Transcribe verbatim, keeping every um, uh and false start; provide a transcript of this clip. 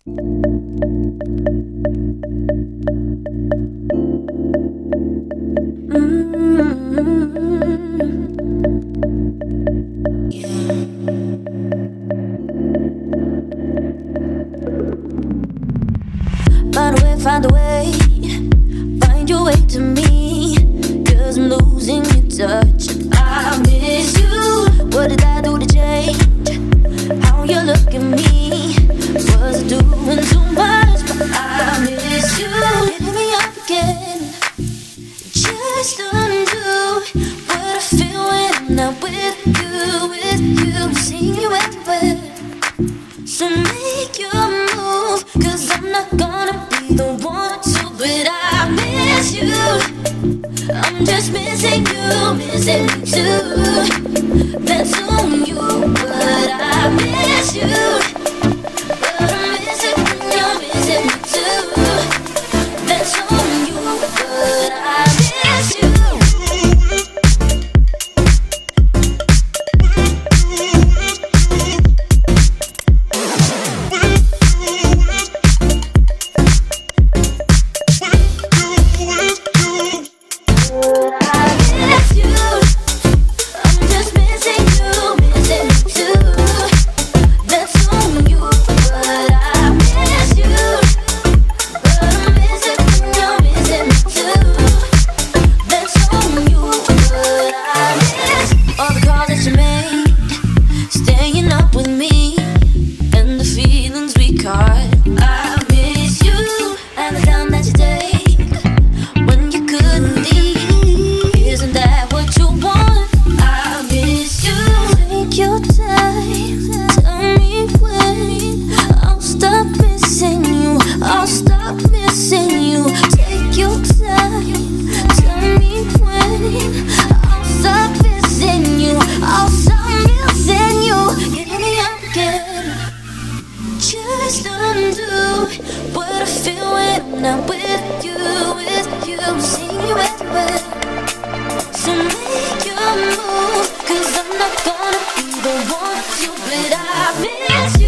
Find a way, find a way, find your way to me, 'cause I'm losing your touch. I miss you. What did I do to change how you look at me? Was I doing too much? But I miss you. Hit me up again, just undo what I feel when I'm not with you, with you. Seeing you everywhere, so make your move, 'cause I'm not gonna be the one to. But I miss you, I'm just missing you, missing you too. That's on you, but I miss you. But I'm missing when you're missing me too. That's on you, but I miss you. Just undo what I feel when I'm not with you, with you. Seeing you everywhere, so make your move, 'cause I'm not gonna be the one to. But I miss you.